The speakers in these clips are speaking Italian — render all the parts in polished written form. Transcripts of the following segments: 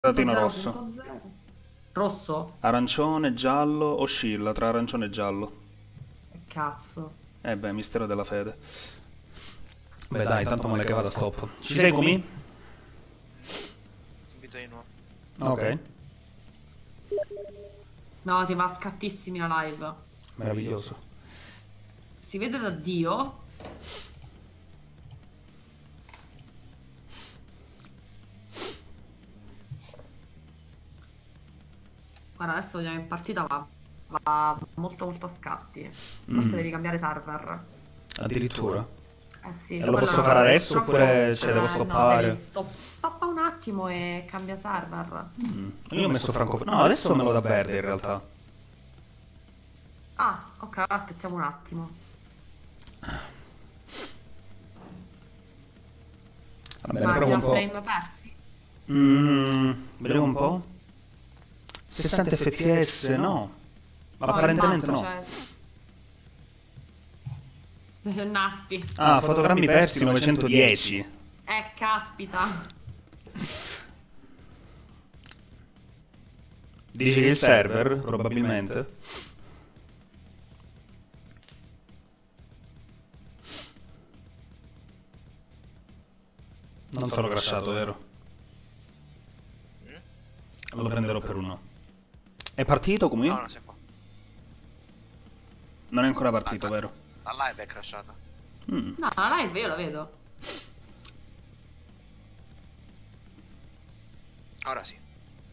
Quadratino rosso. 0.0. Rosso? Arancione, giallo, oscilla tra arancione e giallo. Che cazzo. Beh, mistero della fede. Beh dai, tanto me che vado a stop. Ci sei Kumi? Ti invito di nuovo. Ok, No, ti va scattissimi la live. meraviglioso. Si vede da Dio. Guarda, adesso vogliamo in partita, ma va molto molto a scatti. Forse devi cambiare server. Addirittura. Eh sì, E lo quello posso è fare adesso troppo- oppure ce devo No, stoppare? devi stoppa un attimo e cambia server. Io ho messo franco... No, adesso me lo dà verde in realtà. Ah, ok, allora aspettiamo un attimo. Va bene, Ma provo ti dà un po'. frame persi? Vediamo un po'. 60 fps, no. Ma No, apparentemente in no. basso c'è Nasty. Ah, fotogrammi persi 910. Caspita. Dici che il server, probabilmente. Non sono crashato, vero? Lo prenderò per uno. È partito come? No, non sei qua. Non è ancora partito, vero? La live è crashata. No, la live io la vedo. Ora sì.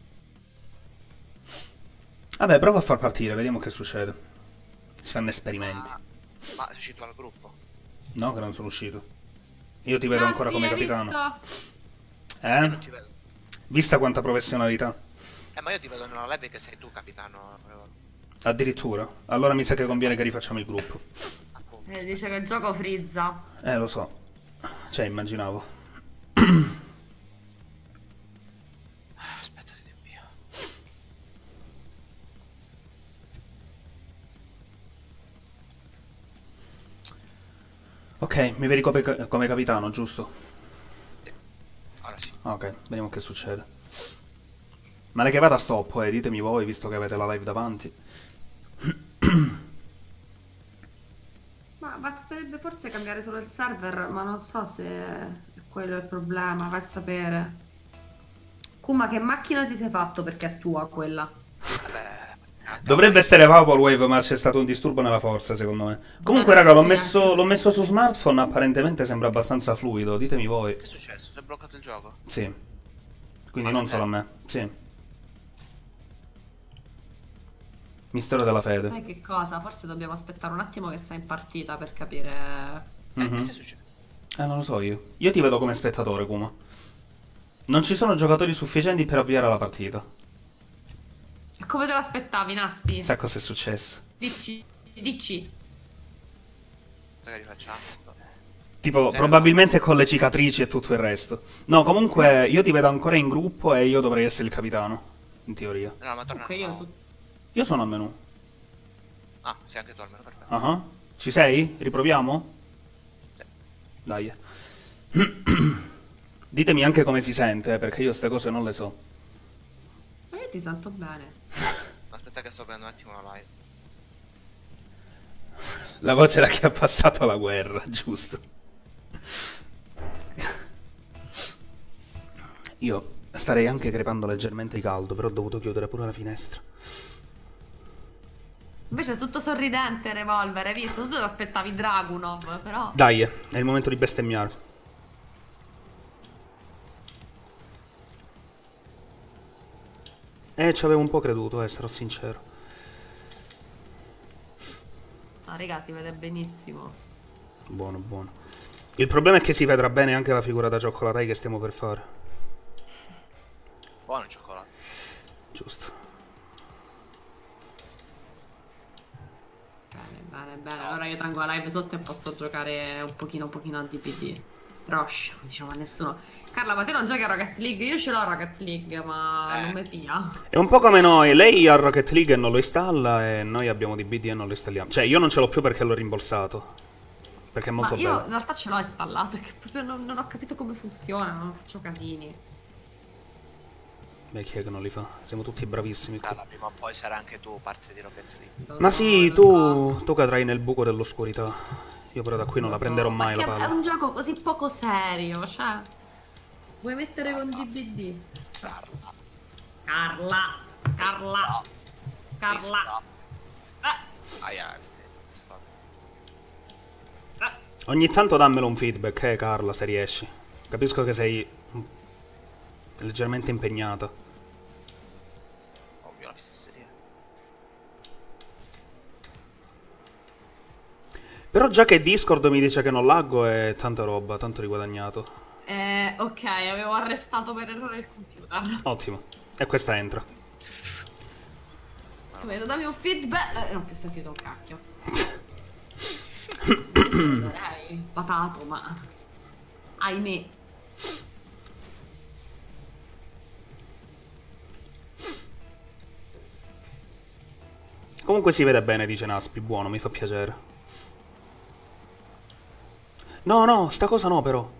Vabbè, prova a far partire, vediamo che succede. Si fanno esperimenti. Ma sei uscito dal gruppo? No, che non sono uscito. Io ti vedo ancora come Hai capitano. visto? Io Eh? non ti vedo. Vista quanta professionalità. Ma io ti vedo nella live che sei tu, capitano. Addirittura. Allora mi sa che conviene che rifacciamo il gruppo. Appunto. Dice che il gioco frizza. Lo so. Cioè, immaginavo. Aspetta che ti invio. Ok, mi vedi come capitano, giusto? Sì. Ora sì. Ok, vediamo che succede. Ma le che vada a stop, ditemi voi, visto che avete la live davanti. Ma basterebbe forse cambiare solo il server, ma non so se è quello il problema, vai a sapere. Kuma, che macchina ti sei fatto perché è tua quella? Vabbè. Dovrebbe essere Vaporwave, ma c'è stato un disturbo nella forza, secondo me. Comunque, raga, l'ho messo su smartphone, apparentemente sembra abbastanza fluido, ditemi voi. Che è successo? Si è bloccato il gioco? Sì. Quindi Ma non solo a me. Sì. Mistero della fede. Sai che cosa? Forse dobbiamo aspettare un attimo che sei in partita per capire. Che succede? Non lo so io. Io ti vedo come spettatore, Kuma. Non ci sono giocatori sufficienti per avviare la partita. E come te l'aspettavi, Nasty? Sai cosa è successo? Dici, dici. Cosa che rifacciamo? Tipo, probabilmente con le cicatrici e tutto il resto. No, comunque, io ti vedo ancora in gruppo e io dovrei essere il capitano. In teoria. No, ma torna Comunque di io nuovo. Io sono al menu. Ah, sei anche tu almeno, perfetto. Ah. Ci sei? Riproviamo? Dai. Ditemi anche come si sente, perché io queste cose non le so. Ma io ti sento bene. Aspetta che sto prendendo un attimo la live. La voce da chi ha passato la guerra, giusto. Io starei anche crepando leggermente di caldo, però ho dovuto chiudere pure la finestra. Invece è tutto sorridente Revolver, hai visto? Tu te l'aspettavi Dragunov, però. Dai, è il momento di bestemmiare. Ci avevo un po' creduto, sarò sincero. Ah, raga, si vede benissimo. Buono, buono. Il problema è che si vedrà bene anche la figura da cioccolatai che stiamo per fare. Buono il cioccolato. Giusto. Bene, bene, bene. Allora io tengo la live sotto e posso giocare un pochino a DPD. Rosh, diciamo a nessuno. Carla, ma te non giochi a Rocket League? Io ce l'ho a Rocket League, ma non mi pia. È un po' come noi, lei ha Rocket League e non lo installa e noi abbiamo DBD e non lo installiamo. Cioè, io non ce l'ho più perché l'ho rimborsato. Perché è molto Ma io bello. in realtà ce l'ho installato, è che proprio non ho capito come funziona, non faccio casini. Beh, chi è che non li fa? Siamo tutti bravissimi qui. Carla, prima o poi sarà anche tu parte di Rocket League. Ma sì, Lo so. tu cadrai nel buco dell'oscurità. Io però da qui non Lo la so, prenderò ma mai la che è palla. un gioco così poco serio, cioè. Vuoi mettere con DBD? Carla. Carla, Carla, No. Carla. Aia, sì. Spada. Ogni tanto dammelo un feedback, Carla, se riesci. Capisco che sei leggermente impegnata. Ovvio, la fisseria. Però già che Discord mi dice che non laggo è tanta roba, tanto riguadagnato. Ok, avevo arrestato per errore il computer. Ottimo. E questa entra. Tu vedo, dammi un feedback. Non ho più sentito un cacchio. Hai patato, ma ahimè. Comunque si vede bene, dice Naspi, buono, mi fa piacere. No, no, sta cosa no però.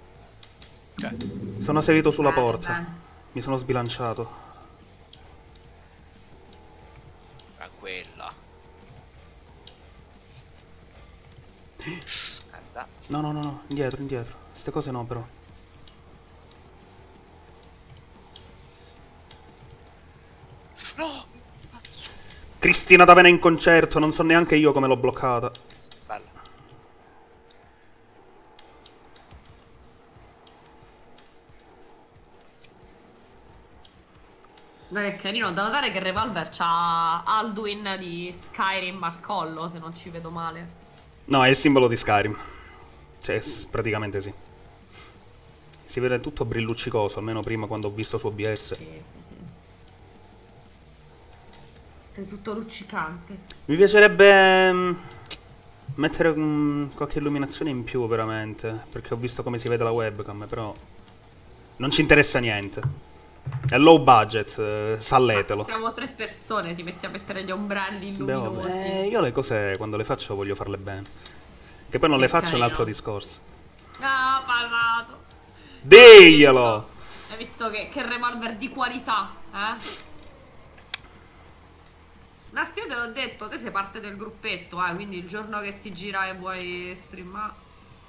Sono salito sulla porta. Bene. Mi sono sbilanciato. Tranquilla. Guarda. No, no, no, no, indietro, indietro. Ste cose no però. No! Cristina D'Avena in concerto, non so neanche io come l'ho bloccata. Bella. Dai, è carino da notare che Revolver c'ha Alduin di Skyrim al collo, se non ci vedo male. No, è il simbolo di Skyrim. Cioè, praticamente sì. Si vede tutto brilluccicoso, almeno prima quando ho visto su OBS. Sì, sì, sì. Sei tutto luccicante. Mi piacerebbe mettere qualche illuminazione in più, veramente. Perché ho visto come si vede la webcam, però non ci interessa niente. È low budget, salletelo. Siamo 3 persone, ti metti a mettere gli ombrelli Beh, luminosi. vabbè, io le cose quando le faccio voglio farle bene. Che poi non Sì, le faccio è un carino. altro discorso. Ah, parlato. Diglielo! Hai visto che Revolver di qualità, eh? Naspi, io te l'ho detto, te sei parte del gruppetto, quindi il giorno che ti gira e vuoi streamare.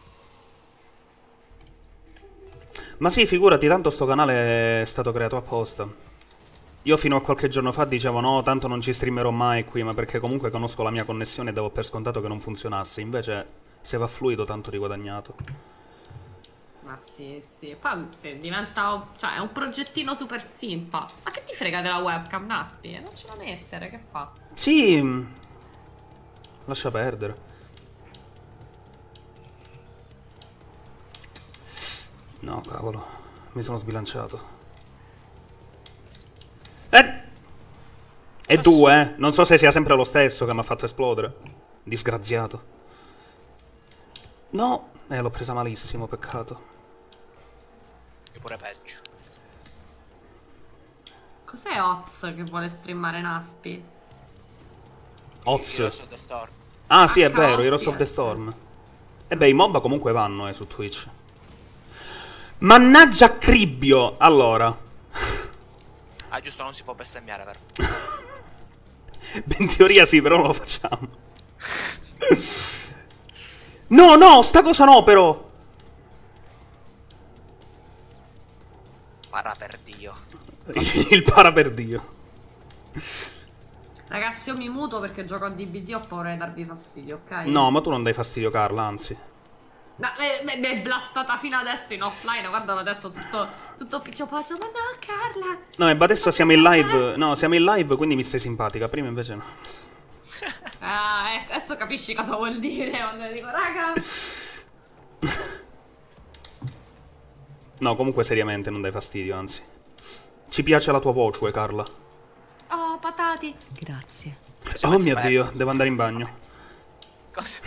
Ma sì, figurati, tanto sto canale è stato creato apposta. Io fino a qualche giorno fa dicevo no, tanto non ci streamerò mai qui, ma perché comunque conosco la mia connessione e davo per scontato che non funzionasse. Invece, se va fluido, tanto riguadagnato. Ma sì, sì. Poi se diventa. Cioè, è un progettino super simpa. Ma che ti frega della webcam, Naspi? Non ce la mettere, che fa? Sì, lascia perdere. No, cavolo, mi sono sbilanciato. E due, eh? Non so se sia sempre lo stesso che mi ha fatto esplodere. Disgraziato. No, l'ho presa malissimo, peccato. Che pure peggio. Cos'è Oz che vuole streamare Naspi? Oz. Io sono The Storm. Ah, sì, è vero, H-O-T-S. Heroes of the Storm. E beh, i MOBA comunque vanno, su Twitch. Mannaggia Cribbio! Allora. Ah, giusto, non si può bestemmiare, vero? Beh, in teoria sì, però non lo facciamo. No, no, sta cosa no, però. Para per Dio. Il para per Dio. Ragazzi, io mi muto perché gioco a DBD, ho paura di darvi fastidio, ok? No, ma tu non dai fastidio, Carla, anzi. No, mi è blastata fino adesso in offline, guarda adesso tutto picciopaccio, ma no, Carla! No, e adesso siamo in live. No, siamo in live, quindi mi stai simpatica. Prima invece no. Ah, ecco, adesso capisci cosa vuol dire quando dico, raga! No, comunque seriamente non dai fastidio, anzi. Ci piace la tua voce, Carla. Oh, patati! Grazie. Oh mio Dio, devo andare in bagno. Cosa?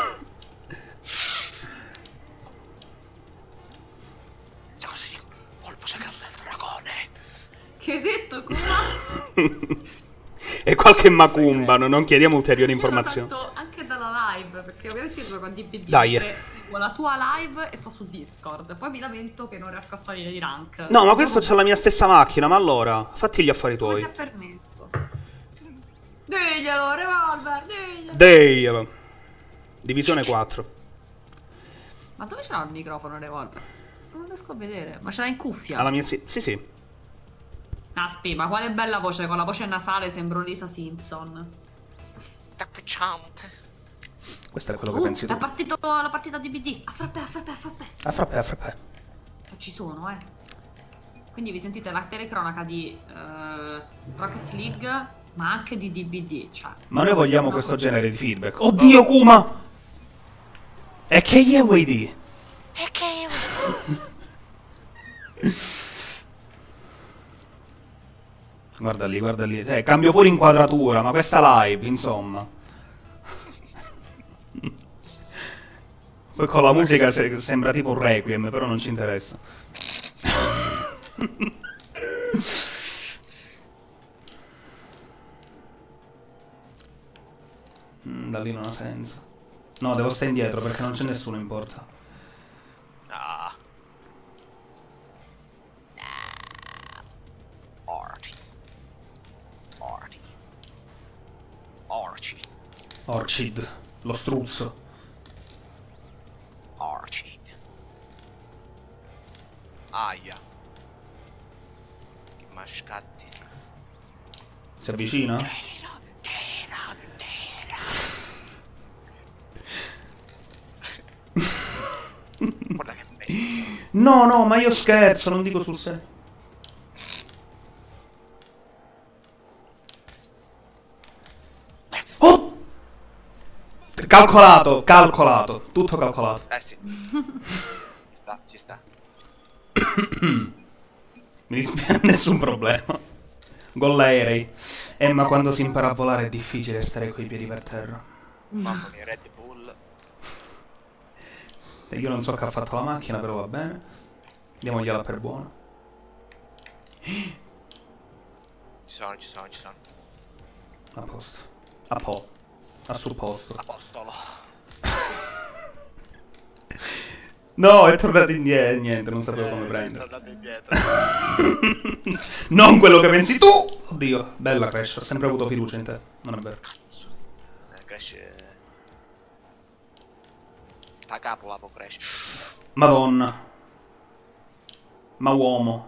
Sai cosa dico? Colpo segreto del dragone. Che hai detto, Kuma? E qualche macumba, non chiediamo ulteriori Io lo informazioni. sento anche dalla live, perché ovviamente gioco a DBD. Dai. mentre la tua live e sto su Discord. Poi mi lamento che non riesco a salire di rank. No, ma questo c'ha la mia stessa macchina, ma allora, fatti gli affari Come ti tuoi. ha permesso? Diglielo, revolver, diglielo. Deglielo. Divisione 4. Ma dove ce l'ha il microfono revolver? Non riesco a vedere. Ma ce l'ha in cuffia? Alla mia sì, sì, sì. Aspi, ma quale bella voce, con la voce nasale sembro Lisa Simpson. Tappicciante. Questo è quello che pensi tu. È partito la partita di BD. A frappè, a frappè, a frappè. A frappè, a frappè. Ci sono, Quindi vi sentite la telecronaca di Rocket League, ma anche di DBD, cioè. Ma noi vogliamo questo genere di feedback. Oddio, Kuma! E che gli vuoi dire? E che... Guarda lì. Cambio pure inquadratura, ma questa live, insomma. Poi con la musica sembra tipo un requiem, però non ci interessa. Da lì non ha senso. No, devo stare indietro perché non c'è nessuno in porta. Ah. Orci. Orci. Orci. Orchid, lo struzzo. Orchid. Aia. Che mascatti. Si avvicina? Guarda che bello. No, ma io scherzo, non dico sul serio. Oh! Calcolato, tutto calcolato. Sì. Ci sta. Mi dispiace, nessun problema. Gol aerei. Ma quando si impara a volare è difficile stare coi piedi per terra. Mamma mia, Red Bull. Io non so che ha fatto la macchina, però va bene. Diamogliela per buona. Ci sono. A posto. A supposto. Apostolo. No, è tornato indietro. Niente, non sapevo come È prendere. tornato indietro. Non quello che pensi tu! Oddio, bella Crash, ho sempre avuto fiducia in te. Non è vero. Crash. Sta capo la Crash. Madonna. Ma uomo.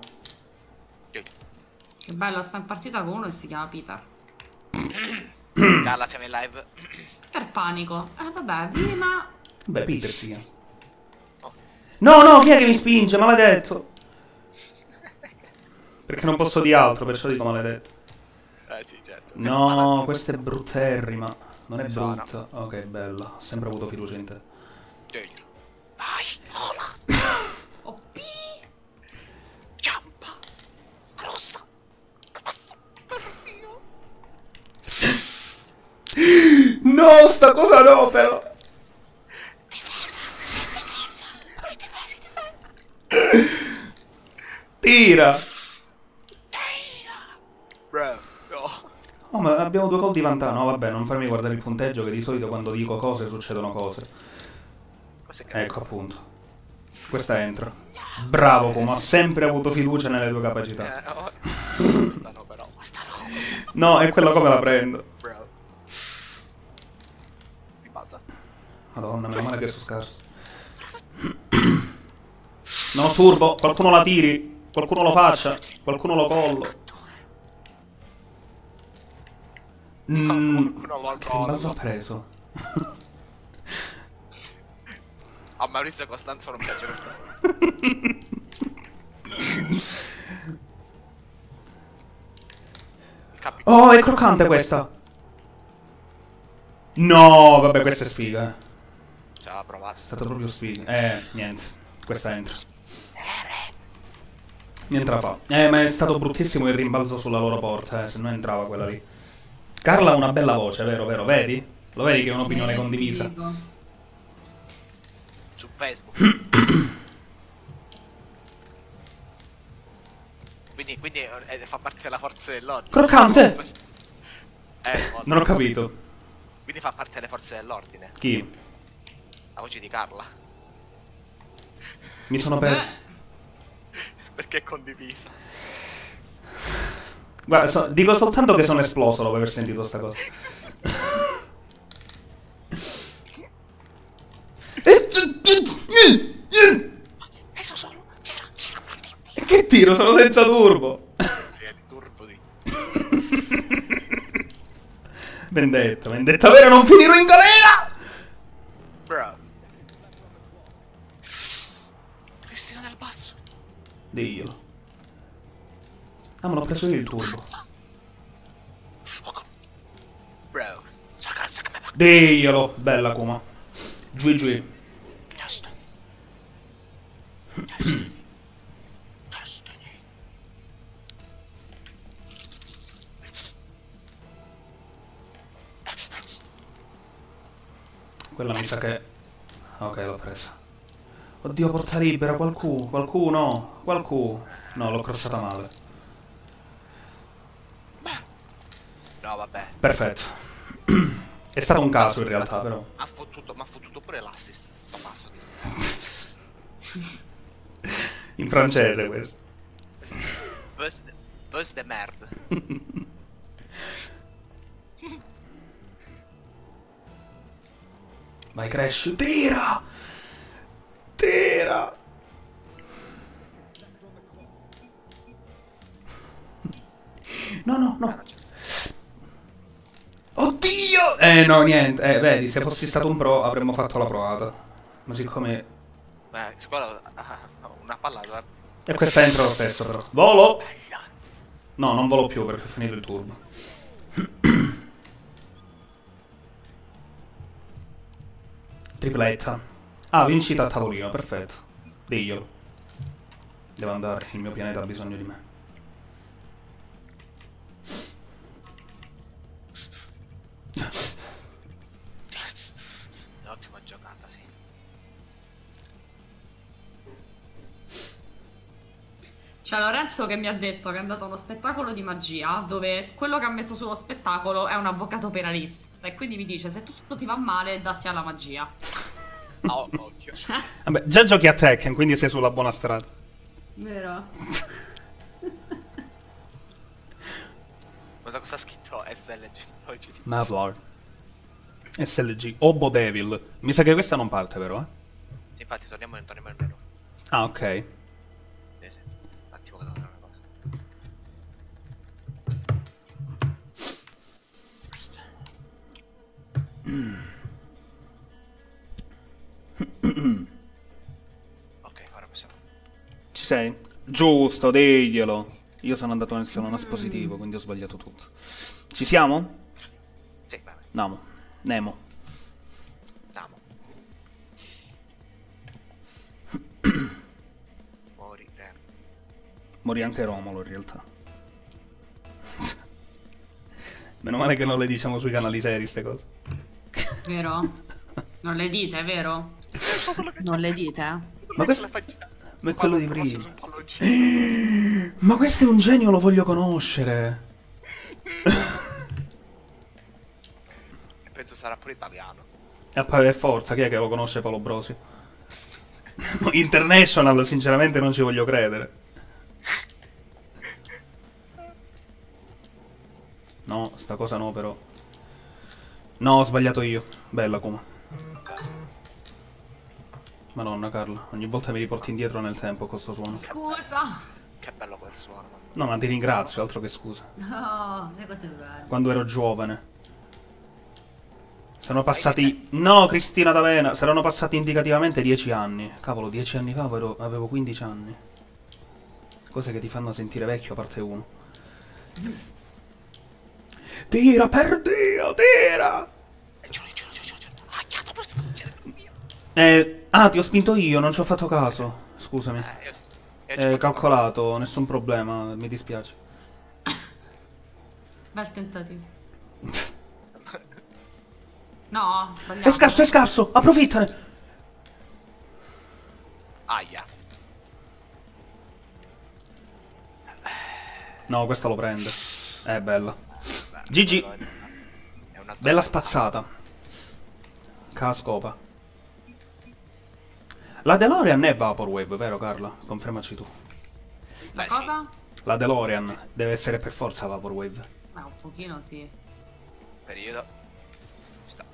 Che bello, sta in partita con uno e si chiama Peter. Galla, siamo in live. Per panico. Vabbè, prima... Beh, Peter si chiama. No, chi è che mi spinge? Maledetto. Perché non posso di altro, perciò dico maledetto. Sì, certo. No, questa è brutterrima. Non è Sono. brutta. Ok, bella. Ho sempre avuto fiducia in te. Vai, vola. OP! Ciampa. Rossa. Che passa? Oddio. No, sta cosa no, però. Tira. Bro. No. Oh, ma abbiamo 2 gol di vantaggio. No, vabbè, non farmi guardare il punteggio, che di solito quando dico cose succedono cose. Cos'è che Ecco, appunto. Questa entra. Bravo, come ho sempre avuto fiducia nelle tue capacità. Questa no, però. Questa no. No, è quello come la prendo. Bro. Ribalta. Madonna, meno male che sono scarso. No, turbo, qualcuno la tiri, qualcuno lo faccia, qualcuno lo collo. Che rimbalzo ha preso? A Maurizio Costanzo non piace questa. Oh, è croccante questa. No, vabbè, questa è sfiga. Ci aveva provato. È stata proprio sfiga. Niente, questa entra. Niente la fa. Ma è stato bruttissimo il rimbalzo sulla loro porta, se no entrava quella lì. Carla ha una bella voce, vero? Vedi? Lo vedi che è un'opinione condivisa? Su Facebook. quindi fa parte della forza dell'ordine. Croccante! Non ho capito. Quindi fa parte delle forze dell'ordine. Chi? La voce di Carla. Mi sono perso. Perché è condivisa. Guarda, dico soltanto che sono esploso dopo aver sentito sta cosa. Adesso solo. E che tiro? Sono senza turbo. Il turbo di... Vendetta, vendetta vera, non finirò in galera! Bro. Cristina del basso. Diglielo. Ah, me l'ho preso io il turbo. Bro. Sta cazzo che mi va. Diglielo, bella Kuma. Giù giù. Giusto. Giusto. Quella mi sa che... Ok, l'ho presa. Oddio, porta libera, qualcuno, qualcuno. No, l'ho crossata male. No, vabbè. Perfetto. È stato un caso in realtà, però. Ha fottuto pure l'assist sto passo. In francese questo. Buzz de merde. Vai Crash, tira! Tira! No, no, no. Oddio! No, niente. Vedi, se fossi stato un pro avremmo fatto la provata. Ma siccome... Scuola una palla. E questa entra lo stesso, però. Volo! No, non volo più perché ho finito il turbo. Tripletta. Ah, vincita a tavolino, perfetto. Diglielo. Devo andare, il mio pianeta ha bisogno di me. Ottima giocata, sì. C'è Lorenzo che mi ha detto che è andato a uno spettacolo di magia dove quello che ha messo sullo spettacolo è un avvocato penalista e quindi mi dice se tutto ti va male datti alla magia. Oh, occhio. Vabbè, già giochi a Tekken, quindi sei sulla buona strada. Vero? Guarda cosa ha scritto SLG. Poi ci si... Mavlar. SLG. Obo Devil. Mi sa che questa non parte, vero? Sì, infatti torniamo in meno. Ah, ok. Sì, sì. Un attimo che devo fare una cosa. Ok, ora possiamo. Ci sei? Giusto, diglielo. Io sono andato nel salone espositivo, quindi ho sbagliato tutto. Ci siamo? Sì, vabbè. Namo. Nemo. Andiamo. Morire. Morì anche Romolo, in realtà. Meno male che non le diciamo sui canali seri, ste cose. Vero? Non le dite, vero? Non le dite? Ma questo... Ma è quello di prima. Un palloncino. Ma questo è un genio, lo voglio conoscere. E penso sarà pure italiano. E per forza, chi è che lo conosce Paolo Brosi? International, sinceramente non ci voglio credere. No, sta cosa no, però. No, ho sbagliato io. Bella Kuma. Madonna Carla, ogni volta mi riporti indietro nel tempo con sto suono. Scusa! Che bello quel suono. Man. No, ma ti ringrazio, altro che scusa. No, le cose belle. Quando ero giovane. Sono passati... No, Cristina D'Avena, saranno passati indicativamente 10 anni. Cavolo, 10 anni fa avevo 15 anni. Cose che ti fanno sentire vecchio, parte 1. Tira, per Dio, tira! Giuro. Ah, chiaro, però si può dire mio. Ah, ti ho spinto io, non ci ho fatto caso. Scusami. Io Calcolato, nessun problema, mi dispiace. Bel tentativo. No, sbagliato. È scarso, approfittane! Aia. No, questa lo prende. È bella. Beh, GG. è una Bella spazzata. Cascopa. La DeLorean è Vaporwave, vero Carla? Confermaci tu. La Beh, cosa? La DeLorean deve essere per forza Vaporwave. Un pochino sì. Periodo. Ci sta.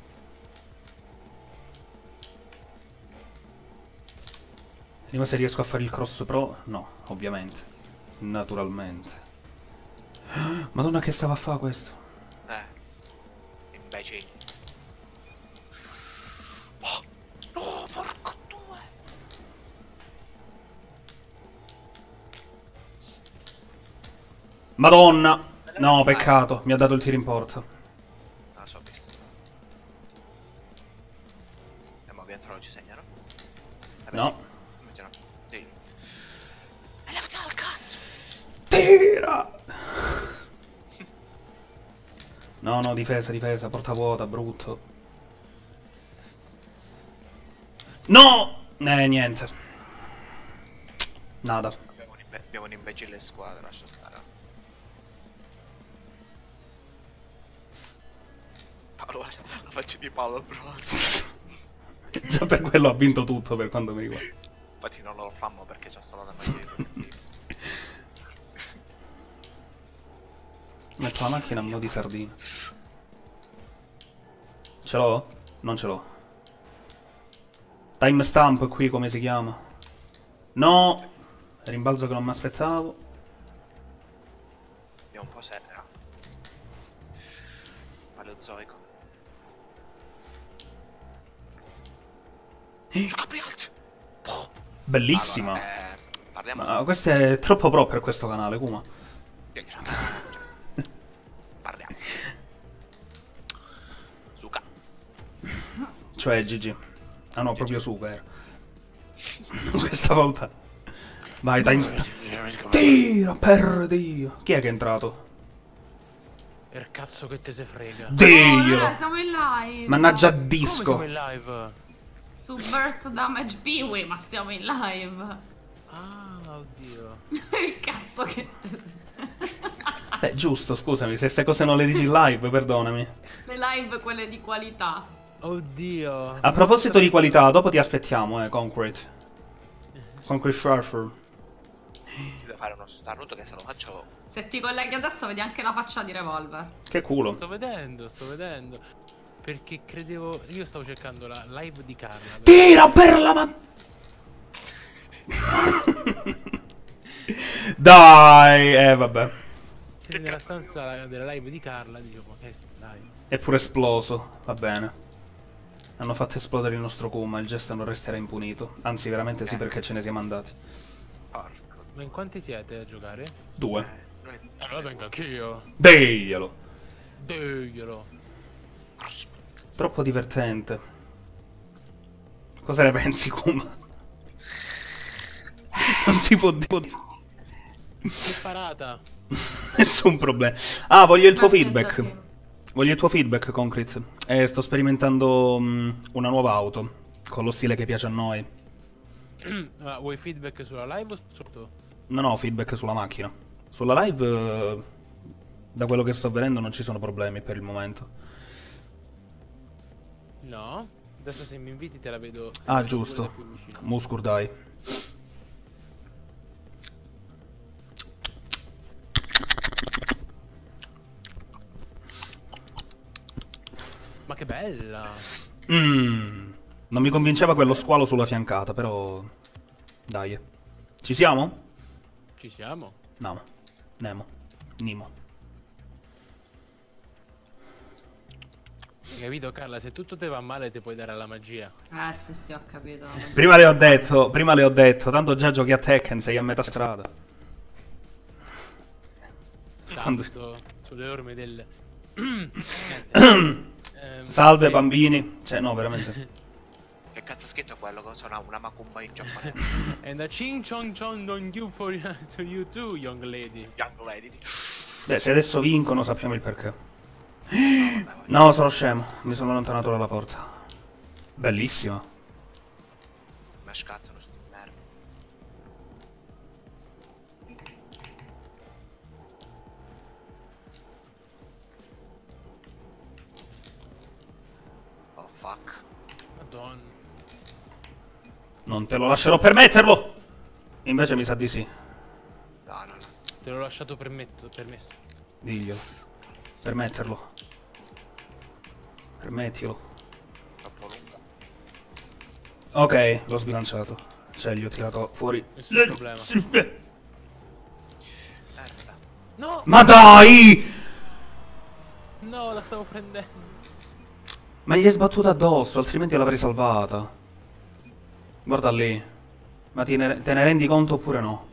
Vediamo se riesco a fare il cross pro. No, ovviamente. Naturalmente. Madonna, che stava a fare questo? Imbecilli. Oh, no, porco due. Madonna! No, peccato, mi ha dato il tiro in porta. Non so, visto. E mo dentro non ci segnano? No. Sì. E levati dal cazzo! Tira! No, no, difesa, difesa, porta vuota, brutto. No! Niente. Nada. Abbiamo un imbecille in squadra, lascia stare. Paolo, la faccia di Paolo Bros. Già per quello ha vinto tutto per quanto mi riguarda. Infatti non lo fammo perché c'ha solo la maglia di Metto la macchina a mo' di sardina. Ce l'ho? Non ce l'ho. Timestamp qui come si chiama? No! Rimbalzo che non mi aspettavo. Abbiamo un po' serra. Paleozoico. Gioca alto. Bellissima. Allora, parliamo Ma questo è troppo pro per questo canale, Kuma. Parliamo. Zuka. Cioè GG. Ah no, proprio super. Questa volta. Vai, timestamp. Tira, per Dio. Chi è che è entrato? Per cazzo che te se frega. Dio. Siamo in live. Mannaggia Come disco. siamo in live? Su Burst Damage Peewee, ma stiamo in live. Ah, oddio. Il cazzo che... Giusto, scusami, se queste cose non le dici in live, perdonami. Le live quelle di qualità. Oddio. A proposito di qualità, dopo ti aspettiamo, Concrete. Concrete Shrasher. Devo fare uno starnuto che se lo faccio. Se ti colleghi adesso vedi anche la faccia di Revolver. Che culo. Sto vedendo. Perché credevo... Io stavo cercando la live di Carla. Tira per la man... Dai, vabbè. Sei nella stanza della live di Carla, dicevo, ma che dai. È pure esploso, va bene. Hanno fatto esplodere il nostro Kuma, il gesto non resterà impunito. Anzi, veramente sì, perché ce ne siamo andati. Porco. Ma in quanti siete a giocare? 2. Allora vengo anch'io. Deglielo. Deglielo. Troppo divertente. Cosa ne pensi, Kuma? Non si può dire. Che parata. Nessun problema. Ah, voglio il tuo Aspetta, feedback. sì. Voglio il tuo feedback, Concrete. Sto sperimentando una nuova auto. Con lo stile che piace a noi. Ah, vuoi feedback sulla live o sotto? Non ho feedback sulla macchina. Sulla live, da quello che sto vedendo, non ci sono problemi per il momento. No. Adesso se mi inviti te la vedo. Ah, pure da giusto. più vicino. Muskur, dai. Ma che bella. Non mi convinceva quello squalo sulla fiancata, però... Dai. Ci siamo? Ci siamo. No. Nemo. Nimo. Hai capito Carla? Se tutto te va male ti puoi dare alla magia. Sì, ho capito. Prima le ho detto, tanto già giochi a Tekken, sei a metà strada. Quando- Tanto sulle orme del... Salve sì. bambini. Cioè, no, veramente. Che cazzo è scritto quello? Cosa una macumba in giapponese? And a ching chong chong on you for to you too, young lady. Young lady. Beh, se adesso vincono sappiamo il perché. Vabbè, vai. No, sono scemo. Mi sono allontanato dalla porta. Bellissima. Ma scazzano sti merda. Oh fuck. Madonna. Non te lo lascerò permetterlo! Invece mi sa di sì. No, no, no. Te l'ho lasciato permesso. Diglielo. Permetterlo. Permettilo. Troppo lunga. Ok, l'ho sbilanciato. Cioè, gli ho tirato fuori. Nessun problema. Merda. No! Ma dai! No, la stavo prendendo. Ma gli è sbattuta addosso, altrimenti l'avrei salvata. Guarda lì. Ma te ne rendi conto oppure no?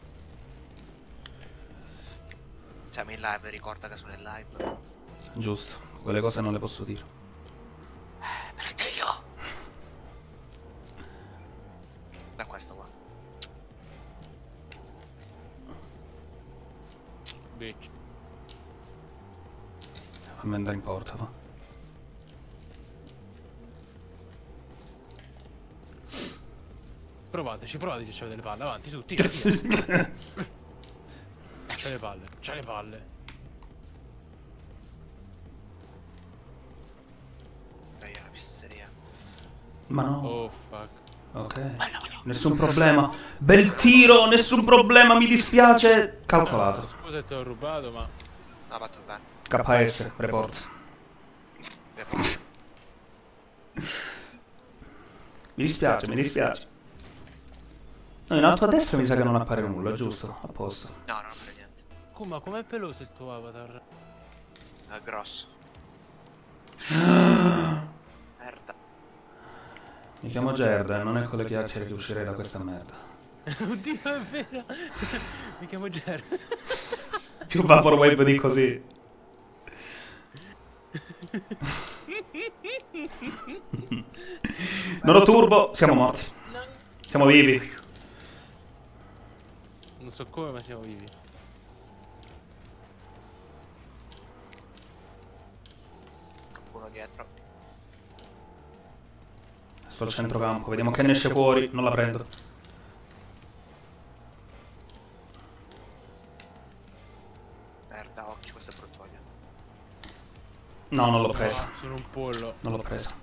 Siamo in live, ricorda che sono in live. Giusto, quelle cose non le posso dire. Perché io? Da questo qua. Bitch. Fammi andare in porta, va. Provateci, c'avete le palle, avanti, tu, tira. C'ha le palle, c'ha le palle. Dai, la pisseria. Ma no. Oh, fuck. Ok. Nessun problema. Bel tiro, nessun problema, mi dispiace. Calcolato. Scusa se te l'ho rubato, ma... No, fatto bene. KS, report. Mi dispiace, mi dispiace. No, in alto a destra mi sa che non appare nulla, giusto? A posto. No, no, non per niente. Kuma, com'è peloso il tuo avatar? È grosso. Merda. Mi chiamo Gerd, non è con le chiacchiere che uscirei da questa merda. Oddio, è vero! Mi chiamo Jer. Più Vaporwave di così. Non ho turbo, siamo morti. Siamo vivi. Non so come, ma siamo vivi. Uno dietro. Sto al centrocampo, vediamo che ne esce fuori, non la prendo. Merda, occhio, questo è brutto. No, non l'ho presa. Ah, sono un pollo. Non l'ho presa.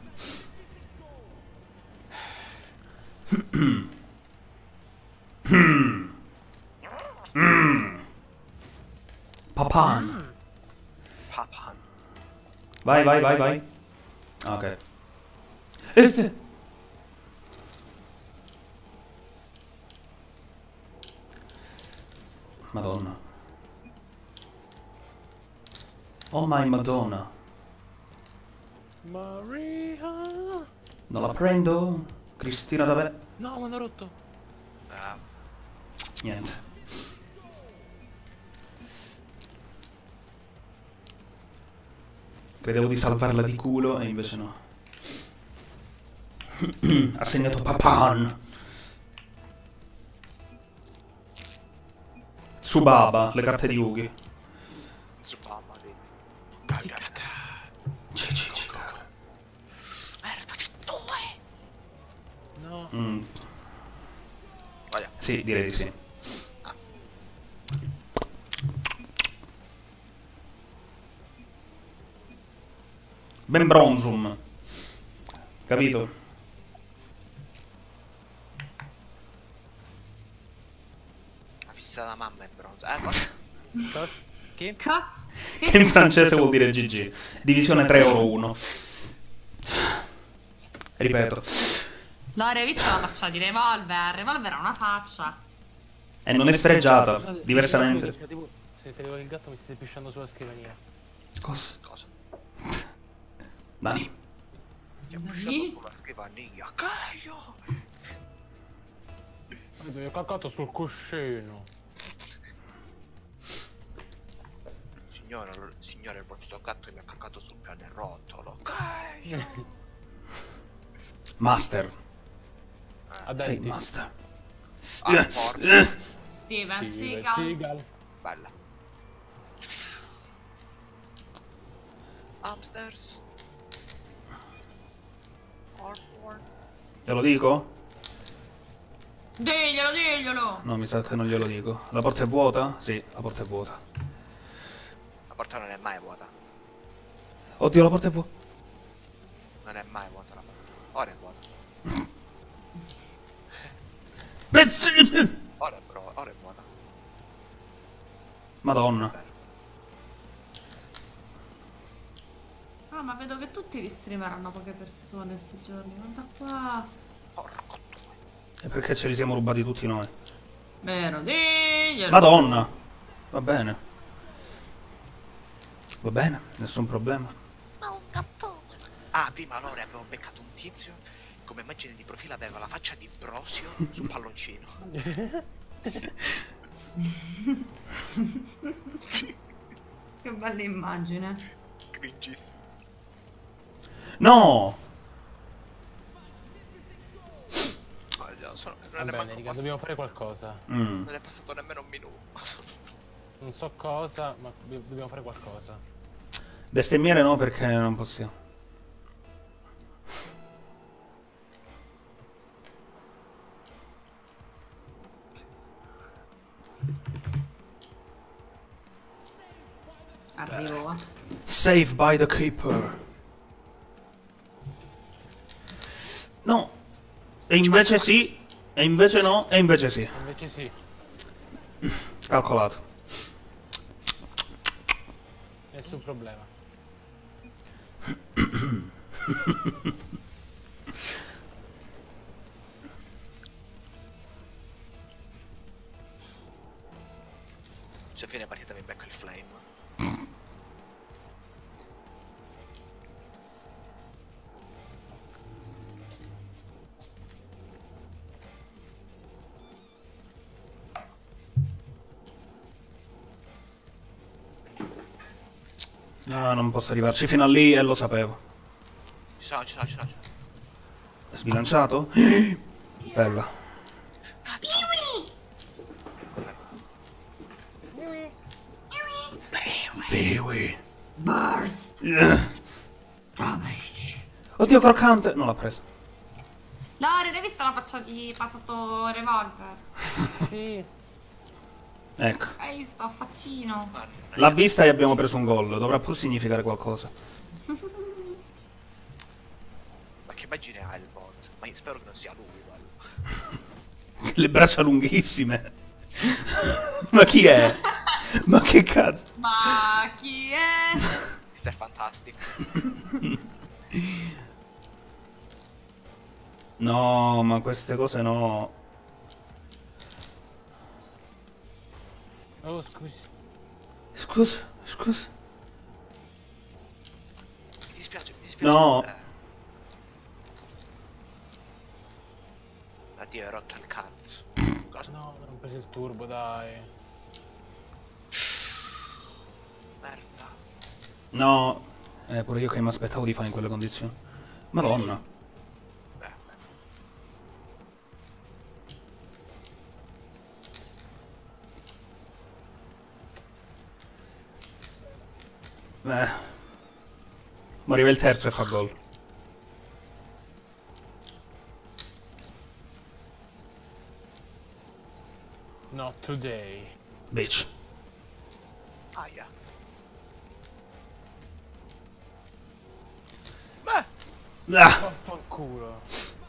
Papan. Papan. Vai, vai, vai, vai. Ah, ok. Madonna. Oh my Madonna. Maria. Non la prendo. Cristina dov'è? No, mi hanno rotto. Ah, Niente. Credevo di salvarla di culo e invece no. Ha segnato Papan. Tsubaba, le carte di Yugi. Tsubama, vedi. Cici. Merda di due. No. Vaya. Sì, direi di sì. Ben bronzum. Capito? La fissa da mamma è bronzo. Cosa? Cos? Che? Cosa? Che in francese vuol dire GG. Divisione 3 oro 1. Ripeto. No, hai visto la faccia di Revolver? Revolver ha una faccia. E non è sfregiata, Scusate, diversamente. Sentivo che il gatto mi stia pisciando sulla scrivania. Cosa? Cosa? Dani. Ti ha pushato sulla scrivania. Caio! Mi ho caccato sul cuscino. Signore, il vostro gatto mi ha caccato sul pianerottolo. Caio! Master. A Hey, denti. master. Ah, porca. Steven Seagal. Seagal. Seagal. Bella. Hamsters. Hardborn. Glielo dico? Diglielo. No, mi sa che non glielo dico. La porta è vuota? Sì, la porta è vuota. La porta non è mai vuota. Oddio, la porta è vuota. Non è mai vuota la porta. Ora è vuota. Ora è buona. Madonna. Ah, ma vedo che tutti gli streamer hanno poche persone questi giorni. Guarda qua. Porco due. E perché ce li siamo rubati tutti noi? Vero, diglielo. Madonna. Va bene. Va bene, nessun problema. Ma un gattone. Ah, prima allora avevo beccato un tizio. Come immagine di profilo aveva la faccia di Brosio su un palloncino. Che bella immagine. Cringissimo. No! Guarda, non è Va bene, manco raga, dobbiamo fare qualcosa. Mm. Non è passato nemmeno un minuto. Non so cosa, ma dobbiamo fare qualcosa. Bestemmiare no, perché non possiamo. Arrivo. Save by the Keeper. No. E invece sì. E invece no. E invece sì. Invece sì. Calcolato. Nessun problema. Se fine partita mi becco il flame. No, non posso arrivarci fino a lì e lo sapevo. Ci sono. Sbilanciato? Bella. Peewee. Burst. Yeah. Damage. Oddio, croccante. Non l'ha presa. Lore, hai visto la faccia di patato revolver? Sì. Ecco. Hai visto il faccino? L'ha vista e abbiamo preso un gol. Dovrà pur significare qualcosa. Ma che immagine ha il bot? Ma io spero che non sia lui quello. Le braccia lunghissime. Ma chi è? Ma che cazzo? Ma chi è? Questo è fantastico. No, ma queste cose no. Oh, scusi. Scusa. Mi dispiace. No. Addio, hai rotto il cazzo. Cosa? No, non ho preso il turbo, dai. Merda. No. Pure io che mi aspettavo di fare in quelle condizioni. Madonna. Beh. Ma arriva il terzo e fa gol. Not today. Bitch. Aia. Beh. Ah. Vaffanculo.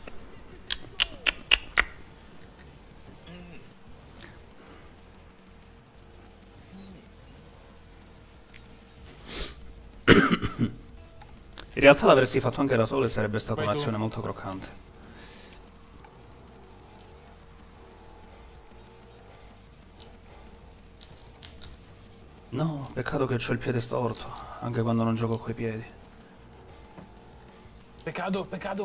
In realtà l'avresti fatto anche da solo e sarebbe stata Poi tu. un'azione molto croccante. No, peccato che c'ho il piede storto, anche quando non gioco coi piedi. Peccato. Peccato!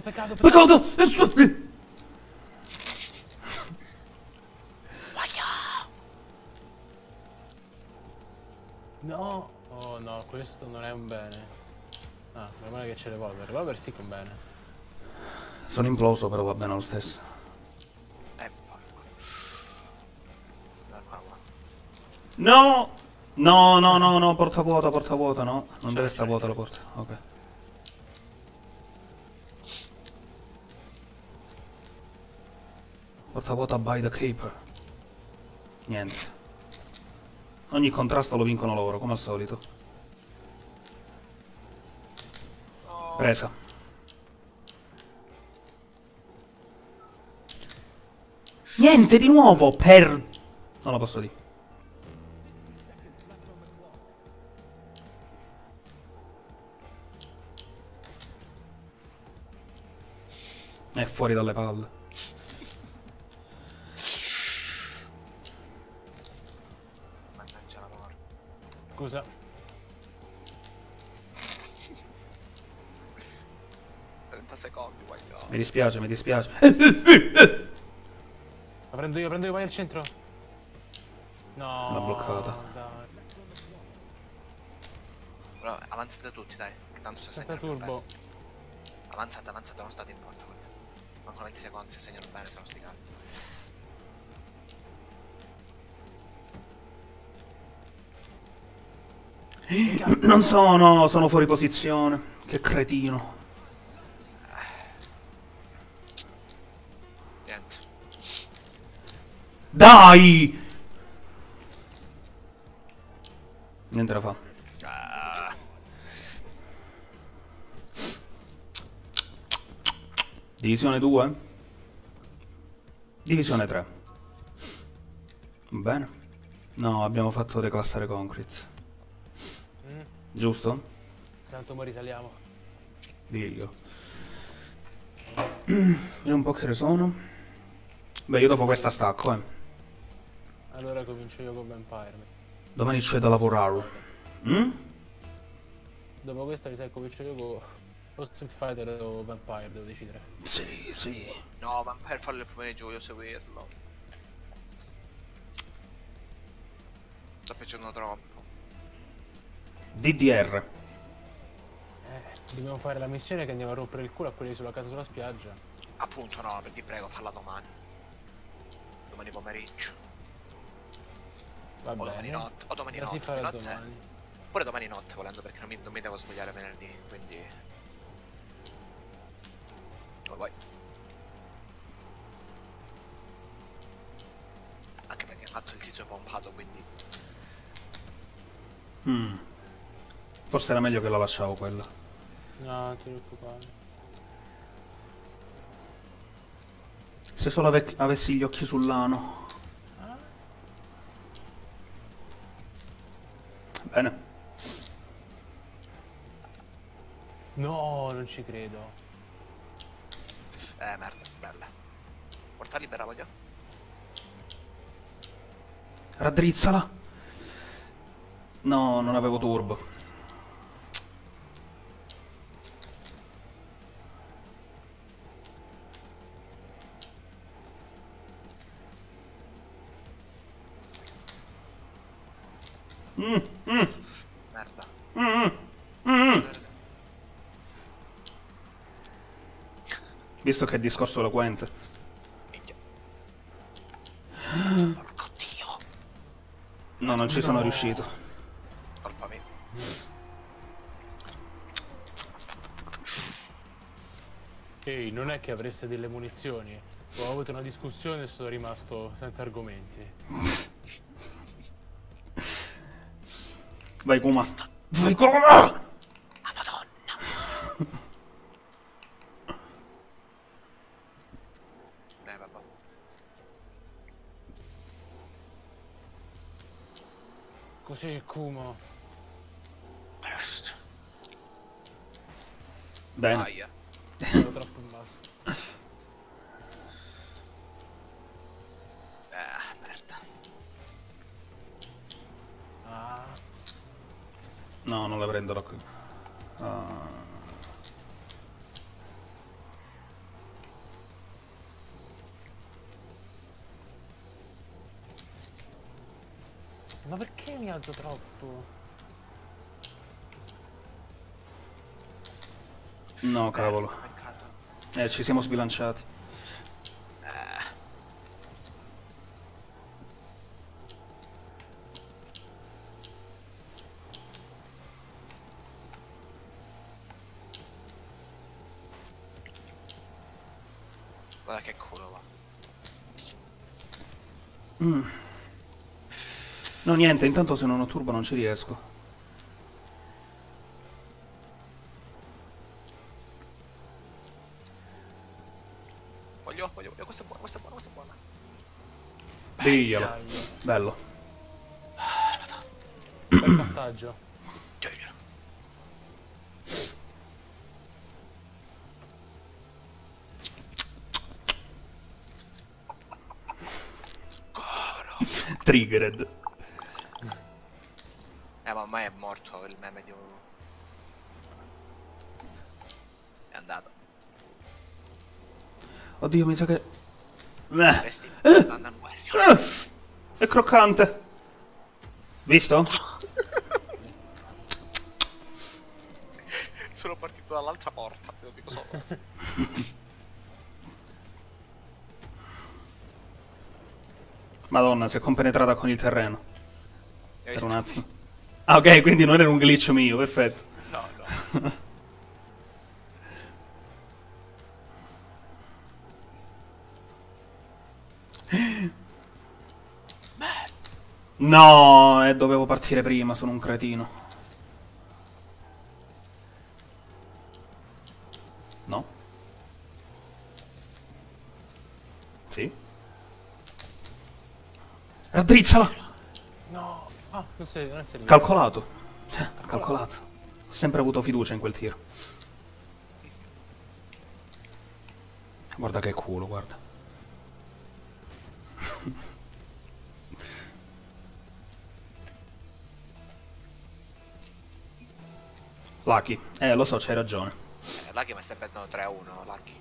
No. Oh no, questo non è un bene. Ah, meno male che c'è l'evolver. L'evolver sì che è un bene. Sono imploso, però va bene lo stesso. Qua. No! No, porta vuota, no. Non deve sta vuota la porta. Ok. Porta vuota by the keeper. Niente. Ogni contrasto lo vincono loro, come al solito. Presa. Niente di nuovo per... Non lo posso dire. È fuori dalle palle. Mannaggia la porca. Scusa. 30 secondi, guagliò. Mi dispiace, mi dispiace. La prendo io, vai al centro. No. L'ha bloccata. Dai. Però avanzate tutti, dai. Che tanto si Senza segnano più turbo. bene. Avanzate, non state in porta. Mancano 20 secondi, si segnano bene, sono sti calli. Non sono fuori posizione. Che cretino. Niente. Dai! Niente da fa. Divisione 2? Divisione 3. Bene. No, abbiamo fatto declassare Concrete. Giusto? Tanto mo risaliamo. Dico. Vediamo un po' che ore sono. Beh, io dopo questa stacco, Allora comincio io con Vampire. Domani c'è da lavorare. Dopo questa mi sa che comincio io con o Street Fighter o Vampire, devo decidere. Sì, sì. No, Vampire farlo il pomeriggio, voglio seguirlo. Sto piacendo troppo. DDR. Dobbiamo fare la missione che andiamo a rompere il culo a quelli sulla casa sulla spiaggia. Appunto no, ti prego, falla domani. Domani pomeriggio. Va O domani bene. notte. O domani La si notte. farà Notte- domani. Pure domani notte volendo, perché non mi devo svegliare venerdì, quindi... Dove vai? Anche perché ha fatto il tizio pompato, quindi... Forse era meglio che la lasciavo quella. No, non ti preoccupare. Se solo avessi gli occhi sull'ano. Bene. No, non ci credo. Merda, bella. Porta libera, voglio? Raddrizzala. No, non avevo turbo. Merda. Visto che è discorso eloquente. Minchia. Porco dio. No, non ci sono riuscito. Colpa mia. Ehi, non è che avreste delle munizioni. Ho avuto una discussione e sono rimasto senza argomenti. Vai Kuma. Vai Kuma! Ah, madonna. Vabbè. Così, Kumo. Burst. Bene. Aia. Sono troppo in basso. Merda. Ah, No, non la prenderò qui. Ah. ma perché mi alzo troppo? No, cavolo. Peccato. Ci siamo sbilanciati. Guarda che culo va. No, niente, intanto se non ho turbo non ci riesco. Voglio, questa è buona, questa è buona, questa è buona. Diglielo. Dai. Bello. Bel passaggio. Diglielo. Triggered. Ma ormai è morto il meme di un... È andato. Oddio, mi sa che... Resti London Warrior. È croccante. Visto? Sono partito dall'altra porta, te lo dico solo. Madonna, si è compenetrata con il terreno. Hai Per visto? un attimo. Ah, ok, quindi non era un glitch mio, perfetto. No, no. No, dovevo partire prima, sono un cretino. No? Sì? Raddrizzala! No. Ah, non è servito. Calcolato. Calcolato. Ho sempre avuto fiducia in quel tiro. Guarda che culo, guarda. Lucky. Lo so, c'hai ragione. Lucky mi stai perdendo 3-1, Lucky.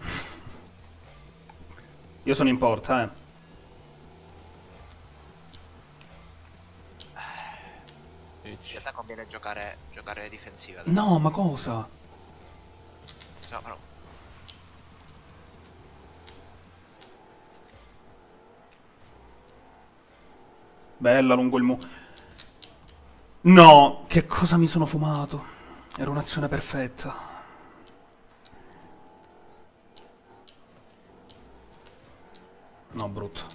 Io sono in porta, In realtà conviene giocare difensiva. No, ma cosa? No, però... Bella lungo il No, che cosa mi sono fumato? Era un'azione perfetta. No, brutto.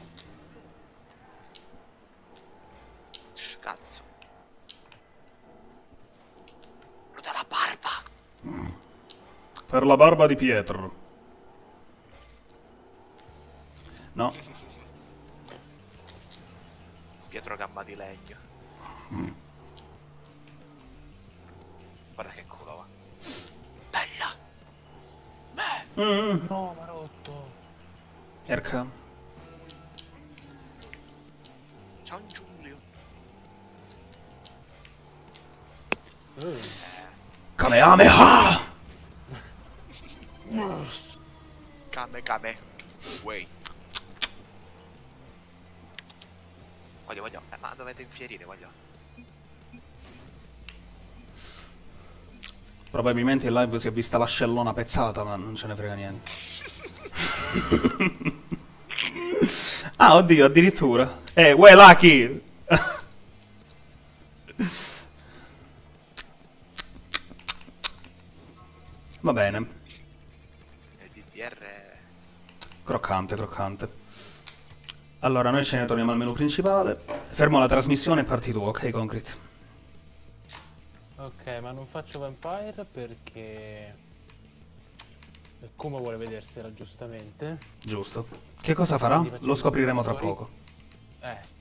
Cazzo. Lo della barba. Per la barba di Pietro. No. Pietro Gamba di legno. Guarda che culo va. Bella. Beh. No, ma rotto. Erca. Ciao Giulio. Kamehameha! Kame. Way. Voglio. Ma dovete infierire, voglio. Probabilmente in live si è vista l'ascellona pezzata, ma non ce ne frega niente. Ah, oddio, addirittura. Uè, Lucky! Va bene. Il DTR... Croccante, croccante. Allora, noi ce ne torniamo al menu principale. Fermo la trasmissione e parti tu, ok, Concrete? Ok, ma non faccio Vampire perché Kuma vuole vedersela giustamente. Giusto. Che cosa farà? Lo scopriremo tra poco.